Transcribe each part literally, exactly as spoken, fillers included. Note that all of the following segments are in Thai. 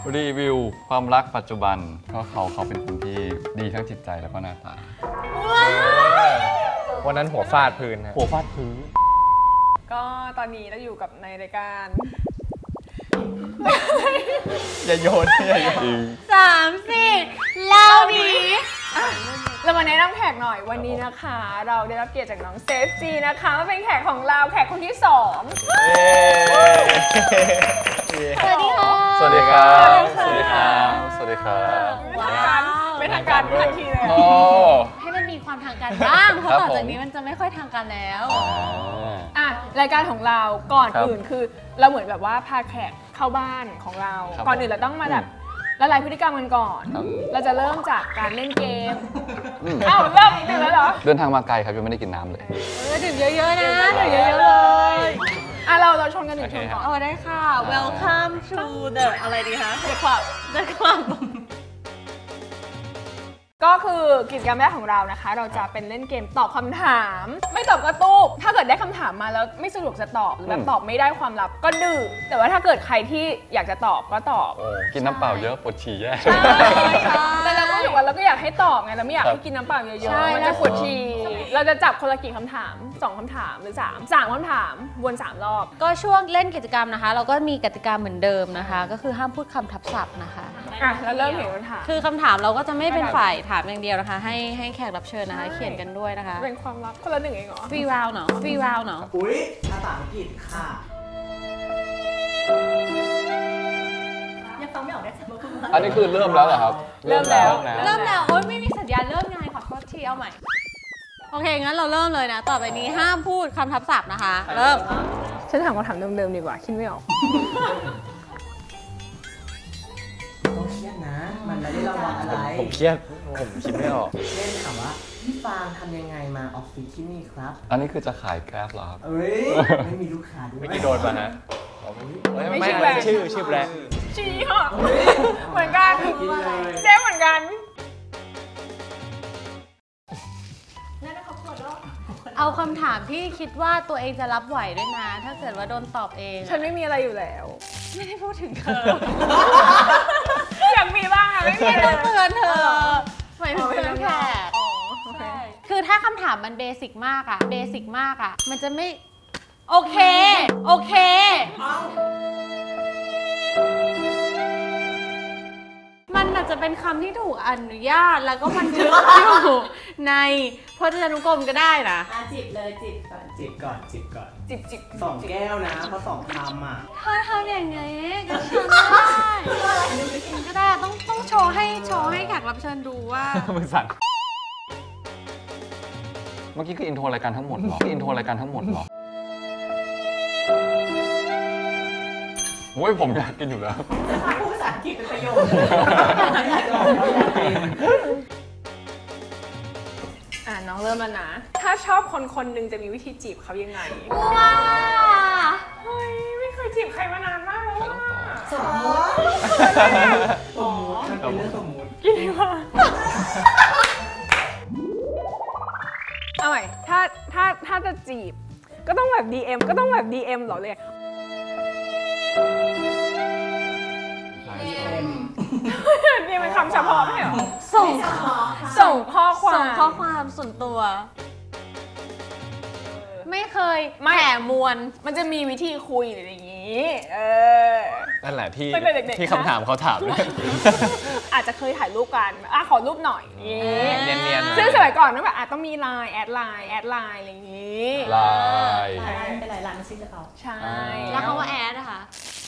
รีวิวความรักปัจจุบันเพราะเขาเขาเป็นคนที่ดีทั้งจิตใจแล้วก็หน้าตาวันนั้นหัวฟาดพื้นนะหัวฟาดพื้นก็ตอนนี้เราอยู่กับในรายการอย่าโยนอย่าโยนสามสี่เล่าดีเรามาแนะนำแขกหน่อยวันนี้นะคะเราได้รับเกียรติจากน้องเซฟจีนะคะมาเป็นแขกของเราแขกคนที่สองสวัสดีค่ะสวัสดีครับสวัสดีครับสวัสดีครับเป็นทางการทันทีเลยให้มันมีความทางการบ้างเพราะต่อจากนี้มันจะไม่ค่อยทางการแล้วอ่ะรายการของเราก่อนอื่นคือเราเหมือนแบบว่าพาแขกเข้าบ้านของเราก่อนอื่นเราต้องมาแบบละลายพฤติกรรมกันก่อนเราจะเริ่มจากการเล่นเกมอ้าวเริ่มอีกหนึ่งแล้วเหรอเดินทางมาไกลครับยังไม่ได้กินน้ำเลยเออดื่มเยอะๆนะดื่มเยอะๆเลยอ่ะเราเราชนกันหนึ่งชนก่อนเอาได้ค่ะ Welcome to the อะไรดีคะ The Club The Club ก็คือกิจกรรมแรกของเรานะคะเราจะเป็นเล่นเกมตอบคำถามไม่ตอบก็ตู้ถ้าเกิดได้คำถามมาแล้วไม่สะดวกจะตอบหรือแบบตอบไม่ได้ความลับก็ดื้อแต่ว่าถ้าเกิดใครที่อยากจะตอบก็ตอบกินน้ำเปล่าเยอะปวดฉี่แย่แต่เราก็รู้สึกว่าเราก็อยากให้ตอบไงเราไม่อยากให้กินน้ำเปล่าเยอะๆมันจะปวดฉี่เราจะจับคนละกี่คำถามสองคำถามหรือสามสามคำถามวนสามรอบก็ช่วงเล่นกิจกรรมนะคะเราก็มีกติกาเหมือนเดิมนะคะก็คือห้ามพูดคำทับศัพท์นะคะอ่ะแล้วเริ่มเห็นคำถามคือคำถามเราก็จะไม่เป็นฝ่ายถามอย่างเดียวนะคะให้ให้แขกรับเชิญนะคะเขียนกันด้วยนะคะเป็นความลับคนละหนึ่งเองเหรอฟรีวาวเนาะฟรีวาวเนาะอุ๊ยภาษาอังกฤษค่ะยังฟังไม่ออกได้สักคำอันนี้คือเริ่มแล้วเหรอครับเริ่มแล้วเริ่มแล้วโอ๊ยไม่มีสัญญาณเริ่มไงขอโทษทีเอาใหม่โอเคงั้นเราเริ่มเลยนะต่อไปนี้ห้ามพูดคำทับศัพท์นะคะเริ่มฉันถามคำถามเดิมๆดีกว่าคิดไม่ออกต้องเครียดนะมันไม่ได้ระวังอะไรผมเครียดผมคิดไม่ออกเช่นถามว่าพี่ฟางทำยังไงมาออฟฟิศที่นี่ครับอันนี้คือจะขายแกร็บเหรอครับเอ้ยไม่มีลูกค้าด้วยไม่กี่โดนมาฮะไม่ใช่ชื่อชื่อแบรนด์ชี้ค่ะเหมือนกันเจ๊เหมือนกันเอาคำถามที่คิดว่าตัวเองจะรับไหวด้วยนะถ้าเกิดว่าโดนตอบเองฉันไม่มีอะไรอยู่แล้วไม่ได้พูดถึงเธออยากมีบ้างอะไม่มีต้องเตือนเธอหมายถึงเตือนแขกคือถ้าคำถามมันเบสิกมากอะเบสิกมากอะมันจะไม่โอเคโอเคมันอาจจะเป็นคำที่ถูกอนุญาตแล้วก็บันทึกอยู่ในพจนานุกรมก็ได้นะจิบเลยจิบก่อนจิบก่อนจิบก่อนจิบจิบสองแก้วนะเพราะสองคำอ่ะถ้าทำอย่างนี้ก็ฉันไม่ได้ก็ได้ต้องต้องโชว์ให้โชว์ให้แขกรับเชิญดูว่ามือสั่นเมื่อกี้คืออินโทรรายการทั้งหมดหรออินโทรรายการทั้งหมดหรอโอ้ยผมอยากกินอยู่แล้วจะพาพูดภาษาอังกฤษเป็นประโยชน์อ่ะน้องเริ่มแล้วนะถ้าชอบคนคนหนึ่งจะมีวิธีจีบเขายังไงว้าเฮ้ยไม่เคยจีบใครมานานมากแล้วว่าสมมติสมมติมันเป็นเรื่องสมมติกินดีกว่าเอาใหม่ถ้าถ้าถ้าจะจีบก็ต้องแบบ ดี เอ็ม ก็ต้องแบบ ดี เอ็ม หรอเลยนี่เป็นคำเฉพาะไม่เหรอส่งส่งข้อความส่งข้อความส่วนตัวไม่เคยแหมมวลมันจะมีวิธีคุยอะไรอย่างนี้เออนั่นแหละที่ที่คำถามเขาถามอาจจะเคยถ่ายรูปกันอ่ะขอรูปหน่อยนี่เนียนๆซึ่งสมัยก่อนต้องแบบอาจต้องมีไลน์แอดไลน์แอดไลน์อะไรอย่างนี้ไลน์เป็นไลน์ไลน์มันซิกเอาใช่แล้วคำว่าแอดนะคะ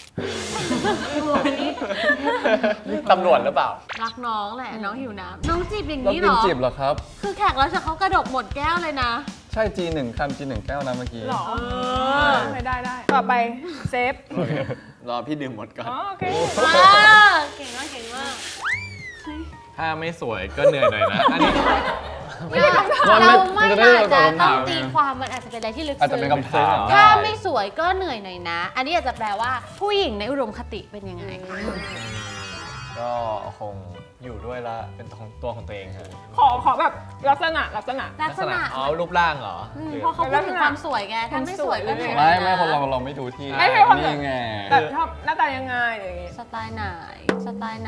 ตำรวจหรือเปล่ารักน้องแหละน้องหิวน้ำน้องจีบอย่างนี้เหรอจีบเหรอครับคือแขกแล้วเขากระดกหมดแก้วเลยนะใช่จีหนึ่งคำจีหนึ่งแก้วนะเมื่อกี้หรอไม่ได้ได้ต่อไปเซฟรอพี่ดื่มหมดก่อนโอเคเก่งมากเก่งมากถ้าไม่สวยก็เหนื่อยหน่อยนะอันนี้เราไม่อาจจะต้องตีความมันอาจจะเป็นอะไรที่ลึกซึ้งอาจจะเป็นคำถามถ้าไม่สวยก็เหนื่อยหน่อยนะอันนี้อาจจะแปลว่าผู้หญิงในอุดมคติเป็นยังไงก็คงอยู่ด้วยละเป็นตัวของตัวเองครับขอขอแบบลักษณะลักษณะลักษณะอ๋อรูปร่างเหรออืมหรือเพราะเขาพูดถึงความสวยไงถ้าไม่สวยก็ความสวยไม่ไม่คนเราเราไม่ดูที่ไม่ใช่ความแบบนี่ไงแบบชอบหน้าตายังไงอะไรอย่างงี้สไตล์ไหนสไตล์ไหน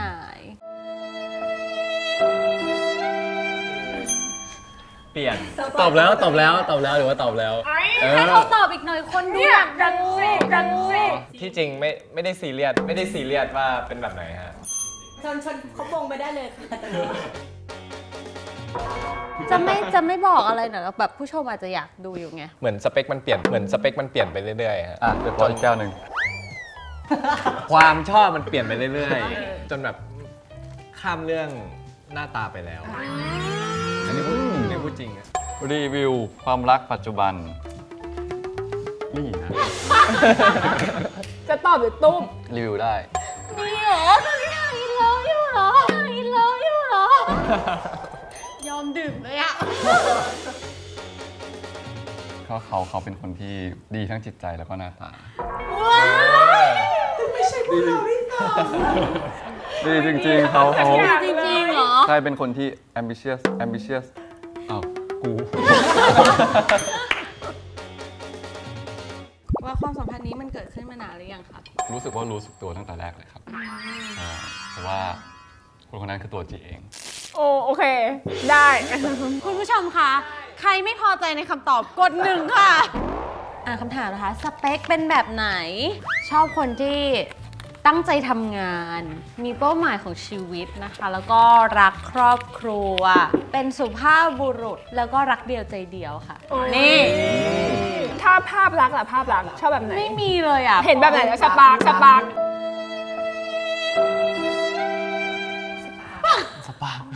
เปลี่ยนตอบแล้วตอบแล้วตอบแล้วหรือว่าตอบแล้วไอ้เออให้เขาตอบอีกหน่อยคนดูเนี่ยอยากกันสิกันสิที่จริงไม่ไม่ได้ซีเรียสไม่ได้ซีเรียสว่าเป็นแบบไหนฮะชนชนเขามงไปได้เลยค่ะจะไม่จะไม่บอกอะไรหน่อยหรอกแบบผู้ชมอาจจะอยากดูอยู่ไงเหมือนสเปคมันเปลี่ยนเหมือนสเปคมันเปลี่ยนไปเรื่อยๆฮะอ่ะเดี๋ยวขออีกแก้วหนึ่งความชอบมันเปลี่ยนไปเรื่อยๆจนแบบข้ามเรื่องหน้าตาไปแล้ว อันนี้พูดอันนี้พูดจริงอะรีวิวความรักปัจจุบัน นี่นะจะตอบหรือตุ้มรีวิวได้มีเหรอตอนนี้ยังอินเลิฟอยู่เหรอยังอินเลิฟอยู่เหรอ ยอมดื่มเลยอะเพราะเขาเขาเป็นคนที่ดีทั้งจิตใจแล้วก็หน้าตาว้าวไม่ใช่พวกเราที่ตอบดีจริงๆเขาเขาจริงๆเหรอใช่เป็นคนที่ ambitious ambitious อ้าวกูว่าความสัมพันธ์นี้มันเกิดขึ้นมานานหรือยังคะรู้สึกว่ารู้สึกตัวตั้งแต่แรกเลยครับใช่เพราะว่าคนคนนั้นคือตัวจีเองโอ้โอเค ได้คุณผู้ชมคะ ใครไม่พอใจในคำตอบกดหนึ่งค่ะ อ่านคำถามนะคะ สเปคเป็นแบบไหน ชอบคนที่ตั้งใจทำงาน มีเป้าหมายของชีวิตนะคะ แล้วก็รักครอบครัว เป็นสุภาพบุรุษ แล้วก็รักเดียวใจเดียวค่ะ นี่ถ้าภาพลักษณ์ล่ะภาพลักษณ์ชอบแบบไหนไม่มีเลยอ่ะเห็นแบบไหนแล้วสปาร์กสปาร์กสปาร์ค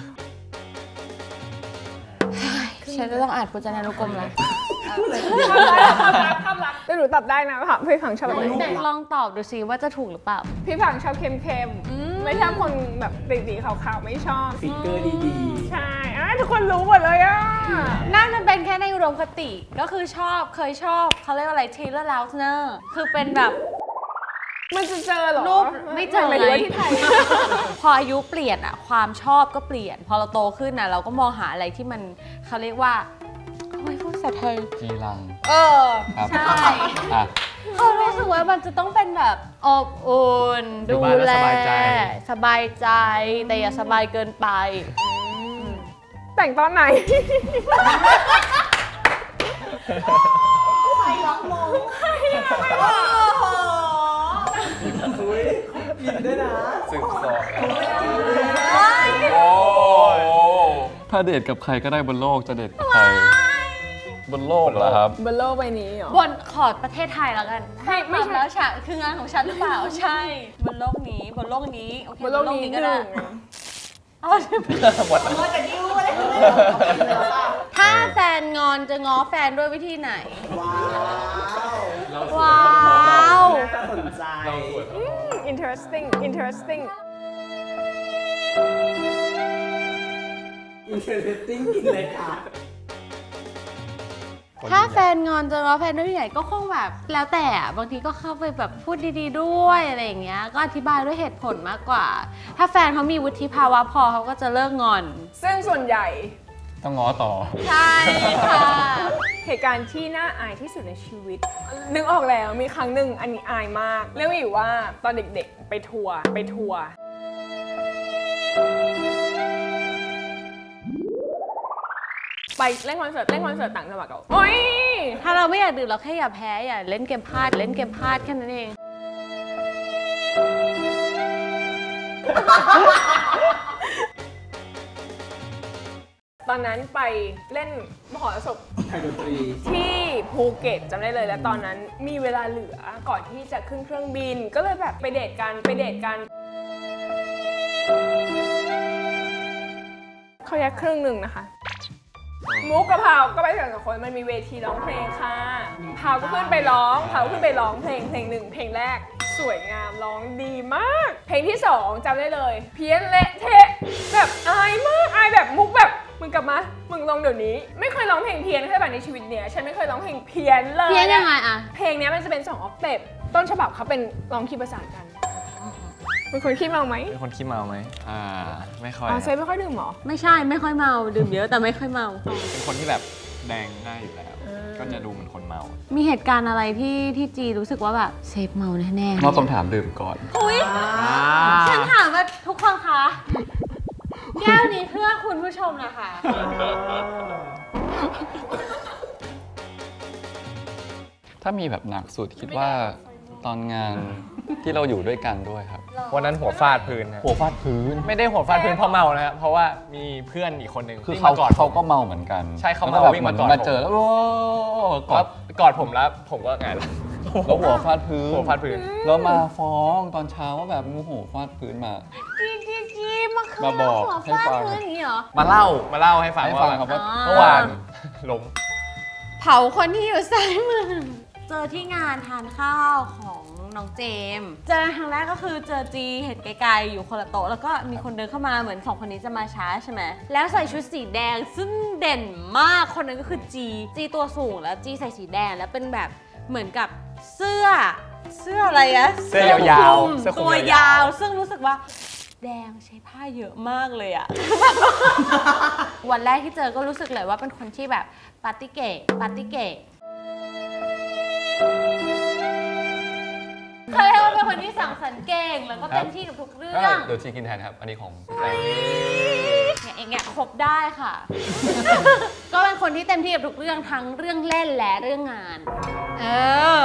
ฉันจะต้องอ่านพจนานุกรมแล้วภาพลักษณ์ภาพลักษณ์ภาพลักษณ์แต่หนูตอบได้นะค่ะพี่ผังชอบแบบไหนแต่ลองตอบดูสิว่าจะถูกหรือเปล่าพี่ผังชอบเค็มๆไม่ชอบคนแบบตีๆขาวๆไม่ชอบฟิกเกอร์ดีใช่อ่ะทุกคนรู้หมดเลยอ่ะนั่นมันเป็นแค่ในอุดมคติ ก็คือชอบเคยชอบเขาเรียกว่าอะไร Taylor Lautner คือเป็นแบบมันจะเจอเหรอรูปไม่เจอหมายถึงว่าที่ไทยพออายุเปลี่ยนอะความชอบก็เปลี่ยน พอเราโตขึ้นนะเราก็มองหาอะไรที่มันเขาเรียกว่าโอ้ยพูดภาษาไทยจีรังเออครับใช่อ่ะเขารู้สึกว่ามันจะต้องเป็นแบบอบอุ่นดูดูบ้านแล้วแลสบายใจสบายใจแต่อย่าสบายเกินไปแต่งตอนไหนๆใครล็อกมงใครโอ้โหอุ้ยยินด้วยนะสึกสอบโอ้ถ้าเดทกับใครก็ได้บนโลกจะเดทกับใคร บนโลกเหรอครับบนโลกใบนี้เหรอบนขอประเทศไทยแล้วกันไม่ไม่ใช่แล้วฉะคืองานของฉันหรือเปล่า ใช่ บนโลกนี้บนโลกนี้โอเคบนโลกนี้ก็หได้นึ่งเอาหมดแล้วเมื่อแต่ดิวอะไรกันเลยเอาไปเลยป่ะถ้าแฟนงอนจะง้อแฟนด้วยวิธีไหนว้าวว้าวน่าสนใจอืม interesting interesting อินเทอร์เน็ตติ้งกินเลยค่ะถ้าแฟนงอนจะง้อแฟนด้วยวิธีไหนก็คงแบบ แล้วแต่อะบางทีก็เข้าไปแบบพูดดีๆด้วยอะไรอย่างเงี้ยก็อธิบายด้วยเหตุผลมากกว่า ถ้าแฟนเขามีวุฒิภาวะพอเขาก็จะเลิกงอนซึ่งส่วนใหญ่ต้องง้อต่อใช่ค่ะเหตุการณ์ที่น่าอายที่สุดในชีวิต นึกออกแล้วมีครั้งหนึ่งอันนี้อายมาก เรื่องมีอยู่ว่าตอนเด็กๆ ไปทัวร์ไปทัวร์ไปเล่นคอนเสิร์ตเล่นคอนเสิร์ตต่างจังหวัดกันโอ้ยถ้าเราไม่อยากดื่มเราแค่อย่าแพ้อย่าเล่นเกมพลาดเล่นเกมพลาดแค่นั้นเองตอนนั้นไปเล่นมหรสพไทยดนตรีที่ภูเก็ตจำได้เลยและตอนนั้นมีเวลาเหลือก่อนที่จะขึ้นเครื่องบิน ก็เลยแบบไปเดทกันไปเดทกันเขาแยกครึ่งหนึ่งนะคะ มุกกับพาวก็ไปกันกับคนมันมีเวทีร้องเพลงค่ะพาวก็ขึ้นไปร้องพาวขึ้นไปร้องเพลงเพลงหนึ่งเพลงแรกสวยงามร้องดีมาก เพลงที่สองจำได้เลย เพี้ยนเละเทะแบบอายมากอายแบบมุกแบบมึงกลับมามึงลองเดี๋ยวนี้ไม่เคยร้องเพลงเพี้ยนแค่แบบในชีวิตเนี้ยฉันไม่เคยร้องเพลงเพี้ยนเลยเพี้ยนยังไงอะเพลงเนี้ยมันจะเป็นสองออกเทปต้นฉบับเขาเป็นร้องคีย์ประสานกันเป็นคนขี้เมาไหมเป็นคนขี้เมาไหมอ่าไม่ค่อยอ๋อเซฟไม่ค่อยดื่มหรอไม่ใช่ไม่ค่อยเมาดื่มเยอะแต่ไม่ค่อยเมาเป็นคนที่แบบแดงง่ายอยู่แล้วก็จะดูเหมือนคนเมามีเหตุการณ์อะไรที่ที่จีรู้สึกว่าแบบเซฟเมาแน่ๆนอกคำถามดื่มก่อนอุ้ยฉันถามว่าทุกคนคะแก้วนี้เพื่อคุณผู้ชมนะคะถ้ามีแบบหนักสุดคิดว่าตอนงานที่เราอยู่ด้วยกันด้วยครับวันนั้นหัวฟาดพื้นนะหัวฟาดพื้นไม่ได้หัวฟาดพื้นเพราะเมานะครับเพราะว่ามีเพื่อนอีกคนหนึ่งคือวิ่งเขามากอดเขาก็เมาเหมือนกันใช่เขาแล้วเมาแบบวิ่งเหมือนมากอดมาเจอแล้วโอ้กกออดดกอดผมแล้วผมก็ไงล่ะแล้วหัวฟาดพื้นหัวฟาดพื้นแล้วมาฟ้องตอนเช้าว่าแบบมูหัวฟาดพื้นมาจีจีจีมาคืนมาบอกหัวให้ฟาดฟังพื้นอย่างนี้เหรอมาเล่ามาเล่าให้ฟังให้ว่าฟังครับว่าเมื่อวานล้มเผาคนที่อยู่ซ้ายมือ เจอที่งานทานข้าวของน้องเจมส์เจอครั้งแรกก็คือเจอจีเห็นไกลๆอยู่คนละโต๊ะแล้วก็มีคนเดินเข้ามาเหมือนสองคนนี้จะมาช้าใช่ไหมแล้วใส่ชุดสีแดงซึ่งเด่นมากคนนั้นก็คือจีจีตัวสูงแล้วจีใส่สีแดงแล้วเป็นแบบเหมือนกับเสื้อเสื้ออะไรอะเสื้อยาวคลุมเสื้อคลุมตัวยาวาวซึ่งรู้สึกว่าแดงใช้ผ้าเยอะมากเลยอะ วันแรกที่เจอก็รู้สึกเลยว่าเป็นคนที่แบบปาร์ตี้เก๋ปาร์ตี้เก๋เขาเรียกว่าเป็นคนที่สั่งสรรค์เก่งแล้วก็เต็มที่กับทุกเรื่ก็องเดี๋ยวชีกินแทนครับ อันนี้ของแฟนเนี่ยเองเนี่ยครบได้ค่ะ ก็เป็นคนที่เต็มที่กับทุกเรื่องทั้งเรื่องเล่นและเรื่องงาน เออ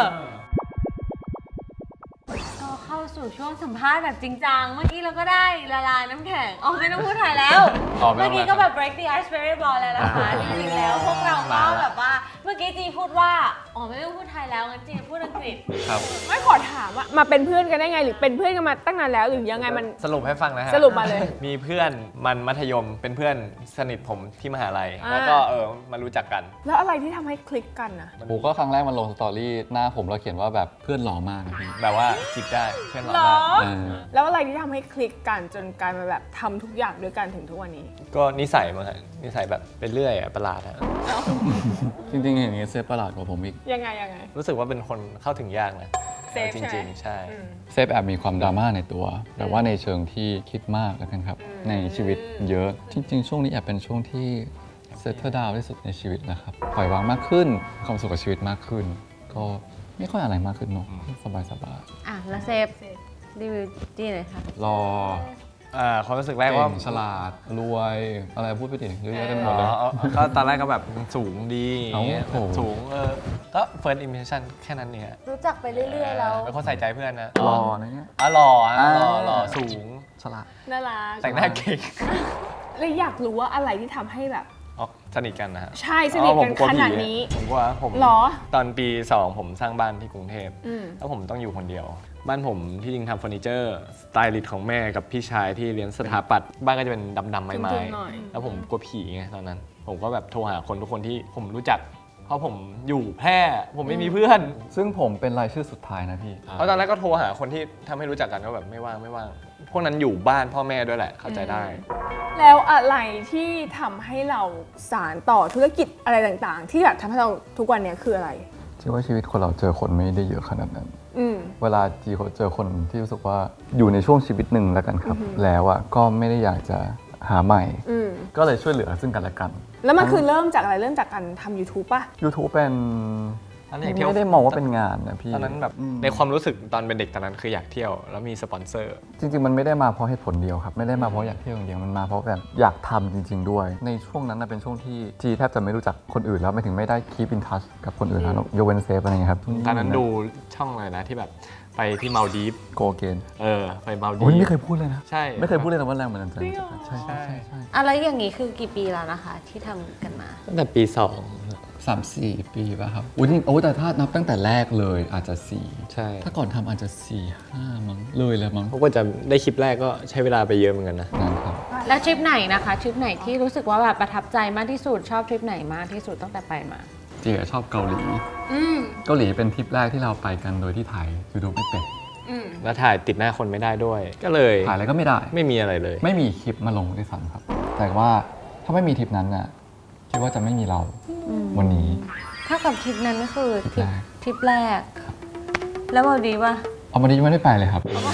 ก็เข้าสู่ช่วงสัมภาษณ์แบบจริงจังเมื่อกี้เราก็ได้ละลายน้ำแข็งอ๋อไม่ต้องพูดไทยแล้วอ๋อไม่เมื่ต้อองกี้ก็แบบ break the ice very well แล้วนะคะจริงๆแล้วพวกเราก็แบบว่าเมื่อกี้จีพูดว่าอ๋อไม่ต้องพูดไทยแล้วงั้นจีพูดอังกฤษครับไม่ขอถามว่ามาเป็นเพื่อนกันได้ไงหรือเป็นเพื่อนกันมาตั้งนานแล้วหรือยังไงมันสรุปให้ฟังนะฮะสรุปมาเลยมีเพื่อนมันมัธยมเป็นเพื่อนสนิทผมที่มหาลัยอ่าแล้วก็เออมารู้จักกันแล้วอะไรที่ทำให้คลิกกันนะผมก็ครั้งแรกมันลงสตอรี่หน้าผมเราเขียนว่าแบบเพื่อนหล่อมากนะพี่แบบว่าจีบได้เพื่อนเราหรอมากเออแล้วอะไรที่ทำให้คลิกกันจนกลายมาแบบทำทุกอย่างด้วยกันถึงทุกวันนี้ก็นิสัยมั้งฮะนิสัยแบบเป็นเรื่อยอะประหลาดฮะจริงๆเห็นอย่างนี้เซฟประหลาดกว่าผมอีกยังไงยังไงรู้สึกว่าเป็นคนเข้าถึงยากนะเซฟจใช่ไหมริงๆ ใช่อืมเซฟแอบมีความดราม่าในตัว แต่ว่าในเชิงที่คิดมากแล้วกันครับ ในชีวิตเยอะ จริง ๆ ช่วงนี้แอบเป็นช่วงที่เซตเตอร์ดาวที่สุดในชีวิตนะครับ ปล่อยวางมากขึ้นมีความสุขกับชีวิตมากขึ้น ก็ไม่ค่อยอะไรมากขึ้นเนาะสบายสบายอ่ะแล้วเซฟรีวิวจีหน่อยค่ะๆรออ่าความรู้สึกแรกเก่ว่างฉลาด รวย อะไรพูดไปดิเยอะแยะเต็มหมอ๋ดเลยอก็ตอนแรกก็แบบสูงดีอย่างเงี้ยเอ้าโถสูงเออก็ first impression แค่นั้นเนี่ยรู้จักไปเรื่อยๆแล้วเป็นคนใส่ใจเพื่อนนะรออะไรเงี้ยอ๋อหล่ออ่ะอ่าหล่อหล่อสูงฉลาดน่ารักแต่งหน้าเก่งเลยอยากรู้ว่าอะไรที่ทำให้แบบอ๋อสนิทกันนะฮะใช่สนิทกันอ๋อผมกลัวขผีนาดนี้ผมว่าผมหรอตอนปีสองผมสร้างบ้านที่กรุงเทพอืมแล้วผมต้องอยู่คนเดียว บ้านผมที่จริงทำเฟอร์นิเจอร์สไตลิสต์ของแม่กับพี่ชายที่เรียนสถาปัตย์บ้านก็จะเป็นดำๆไม้ทึ่งๆหน่อยๆแล้วผมกลัวผีไงตอนนั้น ผมก็แบบโทรหาคนทุกคนที่ผมรู้จัก เพราะผมอยู่แพร่ผมไม่มีเพื่อนซึ่งผมเป็นรายชื่อสุดท้ายนะพี่เพราะตอนแรกก็โทรหาคนที่ทำให้รู้จักกันก็แบบไม่ว่างไม่ว่าง พวกนั้นอยู่บ้านพ่อแม่ด้วยแหละเข้าใจได้แล้วอะไรที่ทำให้เราสานต่อธุรกิจอะไรต่างๆ ที่แบบทำให้เราทุกวันเนี้ยคืออะไรคิดว่าชีวิตคนเราเจอคนไม่ได้เยอะขนาดนั้นอืมเวลาจีเขาเจอคนที่รู้สึกว่าอยู่ในช่วงชีวิตหนึ่งแล้วกันครับ แล้วอ่ะก็ไม่ได้อยากจะหาใหม่อืมก็เลยช่วยเหลือซึ่งกันและกันแล้วมันคือเริ่มจากอะไรเริ่มจากการทำ YouTube ป่ะ YouTube เป็นอันนี้อยากเที่ยวไม่ได้มองว่าเป็นงานนะพี่ตอนนั้นแบบอืมในความรู้สึกตอนเป็นเด็กตอนนั้นคืออยากเที่ยวแล้วมีสปอนเซอร์จริงๆ มันไม่ได้มาเพราะเหตุผลเดียวครับ ไม่ได้มาเพราะอยากเที่ยวอย่างเดียว มันมาเพราะแบบอยากทำจริง ๆ ด้วย ในช่วงนั้นนะเป็นช่วงที่จีแทบจะไม่รู้จักคนอื่นแล้วไม่ถึงไม่ได้ keep in touch กับคนอื่นแล้วยกเว้นเซฟอะไรเงี้ยครับตอนนั้นดูช่องอะไรนะที่แบบไปที่มาลดีฟโกเกนเออไปมาลดีโอ้ยฟไม่เคยพูดเลยนะใช่ไม่เคยพูดเลยนะว่าแรงเหมือนกันใช่ใช่ใช่ใช่อะไรอย่างนี้คือกี่ปีแล้วนะคะ ที่ทำกันมาตั้งแต่ปีสองสามสี่ปีป่ะครับอุ้ยจริงโอ้แต่ถ้านับตั้งแต่แรกเลยอาจจะสี่ใช่ถ้าก่อนทำอาจจะสี่ห้ามั้งเลยเลยมั้งเพราะว่าจะได้คลิปแรกก็ใช้เวลาไปเยอะเหมือนกันนะนั่นครับแล้วทริปไหนนะคะทริปไหนที่รู้สึกว่าแบบประทับใจมากที่สุดชอบทริปไหนมากที่สุดตั้งแต่ไปมาจีชอบเกาหลีเกาหลีเป็นทริปแรกที่เราไปกันโดยที่ถ่ายยูทูบไม่เป็นแล้วถ่ายติดหน้าคนไม่ได้ด้วย ก็เลยถ่ายอะไรก็ไม่ได้ไม่มีอะไรเลยไม่มีคลิปมาลงด้วยซ้ำครับ แต่ว่าถ้าไม่มีทริปนั้นน่ะคิดว่าจะไม่มีเราวันนี้ถ้ากับทริปนั้นก็คือทริปแรกทริปแรก แล้วมาดีป่ะเอามาดีไม่ได้ไปเลยครับ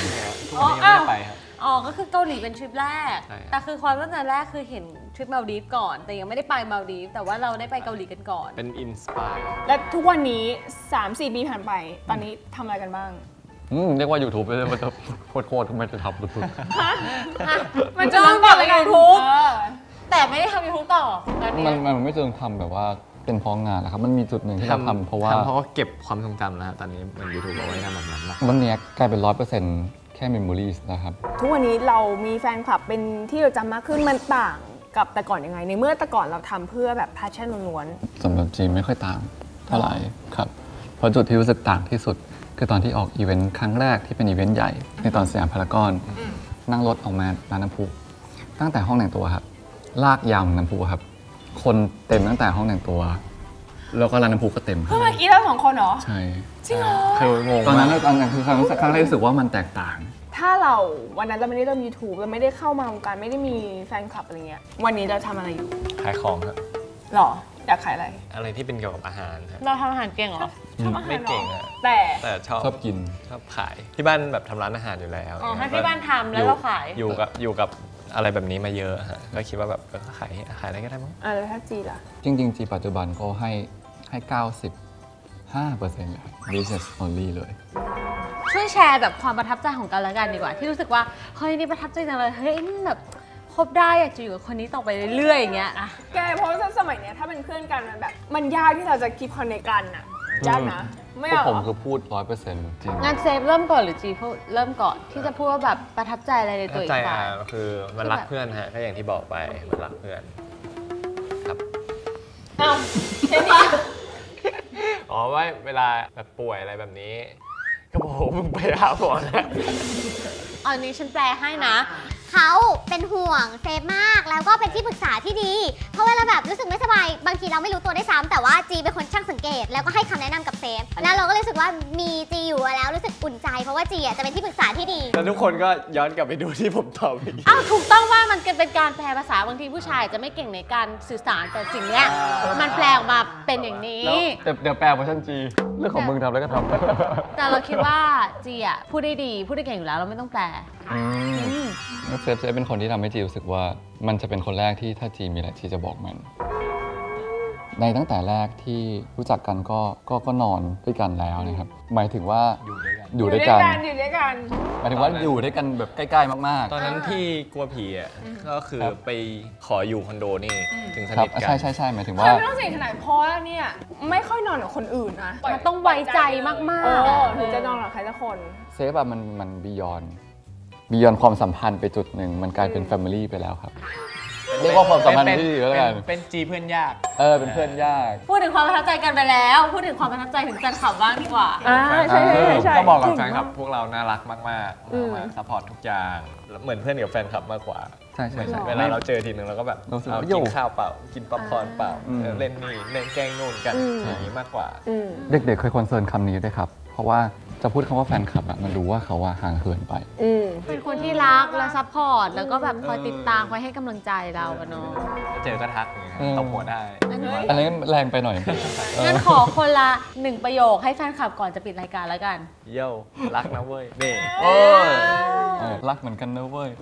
ทุกวันนี้ยังไม่ได้ไปครับอ๋อ ก็คือเกาหลีเป็นทริปแรกใช่แต่คือความตั้งใจแรกคือเห็นทริปมาลดีฟก่อน แต่ยังไม่ได้ไปมาลดีฟแต่ว่าเราได้ไปเกาหลีกันก่อนเป็นอินสปายและทุกวันนี้ สามสี่ ปีผ่านไป ตอนนี้ทำอะไรกันบ้างอืมเรียกว่า YouTube เลยมันจะโคตรๆมันจะทำสุดมันจะต้องต่อไป YouTube เออแต่ไม่ได้ทำยูทูบต่อตอนๆเนี้มันยมันไม่เชิงทำแบบว่าเป็นเพราะงานนะครับ มันมีจุดหนึ่งที่เราทำเพราะว่าทำเพราะว่าเก็บความทรงจำแล้วตอนนี้มันยูทูบเอาไว้ทำแบบนั้นนะวันเนี้ยกลายเป็นร้อยเปอร์เซ็นต์แค่ memories นะครับทุกวันนี้เรามีแฟนคลับเป็นที่เราจำมากขึ้นมันต่างกับแต่ก่อนยังไง ในเมื่อแต่ก่อนเราทำเพื่อแบบ passion ล้วนสำหรับจีไม่ค่อยต่างเท่าไหร่ครับ เพราะจุดที่รู้สึกต่างที่สุด คือตอนที่ออกอีเวนต์ครั้งแรกที่เป็นอีเวนต์ใหญ่ ในตอนสยามพารากอนนั่งรถออกมาร้านน้ำพุตั้งแต่ห้องแต่งตัวครับ ลากยาวน้ำพุครับ คนเต็มตั้งแต่ห้องแต่งตัว แล้วก็ร้านน้ำพุก็เต็มๆคเพื่รัอบ เมื่อกี้เราสองคนเหรอใช่จริงเหรอคืองงตอนนั้นมากตอนนั้นคือครั้งครั้งแรกรู้สึกว่ามันแตกต่างถ้าเราวันนั้นเราไม่ได้เริ่ม YouTube เราไม่ได้เข้ามาวงการไม่ได้มีแฟนคลับอะไรเงี้ยวันนี้เราทำอะไรอยู่ขายของครับหรออยากขายอะไรอะไรที่เป็นเกี่ยวกับอาหารครับเราทำอาหารเก่งเหรอทำอาหารไม่เก่งหรออะแต่แต่ชอบชอบกินชอบขายที่บ้านแบบทำร้านอาหารอยู่แล้วอ๋อให้ที่บ้านทำแล้วอยู่เราขายอยู่กับอยู่กับอะไรแบบนี้มาเยอะฮะก็คิดว่าแบบเออขายขายอะไรก็ได้มั้งอ่ะแล้วถ้าจีล่ะจริงๆจีปัจจุบันก็ให้ให้ เก้าสิบห้าเปอร์เซ็นต์ เลยครับ business only เลยช่วยแชร์แบบความประทับใจของกันและกันดีกว่า ที่รู้สึกว่าเฮ้ยนี่ประทับใจจังเลยเฮ้ยนี่แบบคบได้อยากจะอยู่กับคนนี้ต่อไปเรื่อยๆอย่างเงี้ยอะแกเพราะว่าสมัยเนี้ยถ้าเป็นเพื่อนกันมันแบบ มันยากที่เราจะคีพคอนเนคกันอะยากนะ ไม่พวกเอาผมเหรคือ อพูด ร้อยเปอร์เซ็นต์ จริงงานเซฟเริ่มก่อนหรือจีพูดเริ่มก่อนที่จะพูดว่าแบบประทับใจอะไรในตัวอีใจกฝ่าอ่ะยคือมันรักเพื่อนฮะก็อย่างที่บอกไปมันรักเพื่อนครับเอ้าแค่นี้อ๋อว่าเวลาแบบป่วยอะไรแบบนี้ ก็บอกว่ามึงไปหาหมอนะอันนี้ฉันแปลให้นะเขาเป็นห่วงเซฟมากแล้วก็เป็นที่ปรึกษาที่ดี เพราะเวลาแบบรู้สึกไม่สบายบางทีเราไม่รู้ตัวได้ซ้ำแต่ว่าจีเป็นคนช่างสังเกต แล้วก็ให้คำแนะนำกับเซฟแล้วเราก็รู้สึกว่ามีจีอยู่แล้วรู้สึกอุ่นใจเพราะว่าจีอ่ะจะเป็นที่ปรึกษาที่ดีแล้วทุกคนก็ย้อนกลับไปดูที่ผมตอบอีกอ้าวถูกต้องว่ามันเป็นการแปลภาษาบางทีผู้ชายจะไม่เก่งในการสื่อสารแต่สิ่งเนี้ยมันแปลออกมาเป็นอย่างนี้เดี๋ยวเดี๋ยวแปลเวอร์ชันจีเรื่องของมึงทำแล้วก็ทำแต่เราคิดว่าจีอ่ะพูดได้ดีพูดได้เก่งอยู่แล้วเราไม่ต้องแปลอืมเซฟเซฟเป็นคนที่ทำให้จีรู้สึกว่ามันจะเป็นคนแรกที่ถ้าจีมีอะไรจีจะบอกมัน ในตั้งแต่แรกที่รู้จักกันก็ก็ก็นอนด้วยกันแล้วนะครับ หมายถึงว่าอยู่ด้วยกันอยู่ด้วยกันอยู่ด้วยกันหมายถึงว่าอยู่ด้วยกันแบบใกล้ๆมากตอนนั้นที่กลัวผีอ่ะก็คือครับไปขออยู่คอนโดนี่ถึงสๆ ครันิบทกันใช่ใช่ใช่หมายถึงเธว่าอไม่ต้องสนิทขนาดเพราะว่าเนี่ยไม่ค่อยนอนกับคนอื่นนะมันต้องไว้ใจมากๆเออถึงจะนอนกับใครสักคนเซฟอะมันมันบียอนบียอนความสัมพันธ์ไปจุดหนึ่งมันกลายเป็นแฟมิลี่ไปแล้วครับ เรียกว่าความสัมพันธ์ที่ดีแล้วกันเป็นเป็นจีเพื่อนยากเออเป็นเพื่อนยากพูดถึงความประทับใจกันไปแล้ว พูดถึงความประทับใจถึงแฟนคลับบ้างดีกว่าอ่าใช่ใช่ใช่ก็บอกกับเงแฟนคลับมากพวกเราน่ารักมากอืมๆมาซัพพอร์ตทุกอย่างเหมือนเพื่อนกับแฟนคลับมากกว่าใช่ใช่ใช่เวลาเราเจอทีนึงเราก็แบบรู้สึกเอาว่ากินอยู่ข้าวเปล่า กินป๊อปคอร์นเปล่าอืมเออเล่นนี่เล่นแกล้งนู่นกันอืมอย่างนี้มากกว่าอืมเด็กๆเคยคอนเซิร์นคำนี้ด้วยครับ เพราะว่าจะพูดคำว่าแฟนคลับอะมันดูว่าเขาว่าห่างเหินไปอืมเป็นคนที่รักและซัพพอร์ตแล้วก็แบบคอยติดตามคอยให้กำลังใจเราอะเนาะเจอก็ทักอย่างเงี้ยอืมตบหัวได้อันนี้อันนี้แรงไปหน่อยเอองั้นขอคนละหนึ่งประโยคให้แฟนคลับก่อนจะปิดรายการแล้วกันเย้ารักนะเว้ยเบ้เออรักเหมือนกันนะเว้ย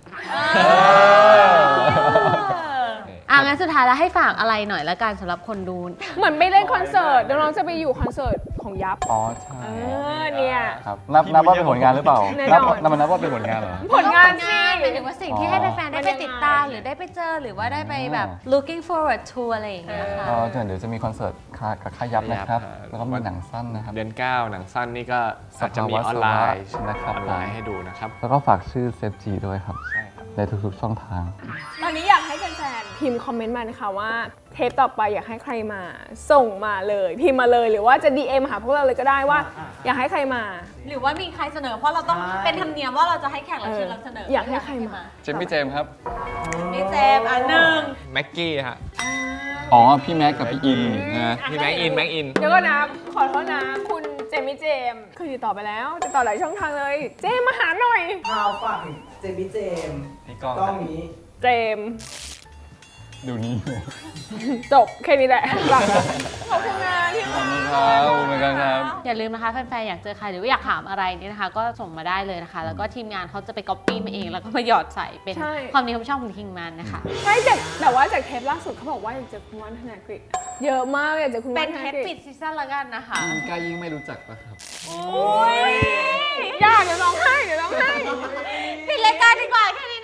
อ่ะงั้นสุดท้ายแล้วให้ฝากอะไรหน่อยละกันสำหรับคนดูเหมือนไม่เล่นคอนเสิร์ตน้องๆจะไปอยู่คอนเสิร์ตของยับอ๋อใช่เออเนี่ยครับนับนับว่าเป็นผลงานหรือเปล่าแน่นับนอนนับมันนับว่าเป็นผลงานเหรอผลงานงานหมายถึงว่าสิ่งที่ให้แฟนๆได้ไปติดตามหรือได้ไปเจอหรือว่าได้ไปแบบ looking forward to อะไรอย่างเงี้ยค่ะอ๋อเดี๋ยวจะมีคอนเสิร์ตค่ากับค่ายับนะครับ แล้วก็มีหนังสั้นนะครับเดือนเก้าหนังสั้นนี่ก็อาจจะมีออนไลน์สภาวะนะครับออนไลน์ให้ดูนะครับแล้วก็ฝากชื่อเซฟจีด้วยครับใช่ครับในทุกๆช่องทางตอนนี้อยากให้แฟนๆพิมพ์คอมเมนต์มานะคะว่าเทปต่อไปอยากให้ใครมา ส่งมาเลย พิมพ์มาเลยหรือว่าจะ ดี เอ็ม หาพวกเราเลยก็ได้ว่า อยากให้ใครมาหรือว่ามีใครเสนอเพราะเราต้องเป็นธรรมเนียมว่าเราจะให้แขกรับเชิญเราเสนอเออออยากให้ใครมาเจมมี่เจมส์ครับมีเจมส์อันหนึ่งแม็กกี้ฮะอ๋อ พี่แม็กกับพี่อินนะพี่แม็กอินแม็กอินเดี๋ยวก็นะ ขอโทษนะ คุณเจมี่เจมส์คือติดต่อไปแล้วติดต่อหลายช่องทางเลย เจมส์มาหาหน่อยพาวฝากถึงเจมี่เจมส์พี่ก้องกล้องนี้เจมส์ดูนี่จบแค่นี้แหละหลังขอบคุณนะที่ขอบคุณครับขอบคุณครับอย่าลืมนะคะแฟนๆอยากเจอใครหรือว่าอยากถามอะไรเนี่ยนะคะ ก็ส่งมาได้เลยนะคะ แล้วก็ทีมงานเขาจะไปก๊อปปี้มาเองแล้วก็มาหยอดใส่เป็นความดีความชอบของทีมงานนะคะใช่จากแต่ว่าจากเทปล่าสุดเขาบอกว่าอยากเจอคุณว่านธนากฤษเยอะมากอยากเจอคุณเป็ว่าน นธเทนาปกฤษปิดซีซั่นละกันนะคะยิ่งใกล้ยิ่งไม่รู้จักปะครับอยากเดี๋ยวร้องไห้เดี๋ยวร้องไห้ปิดรายการดีกว่าแค่นี้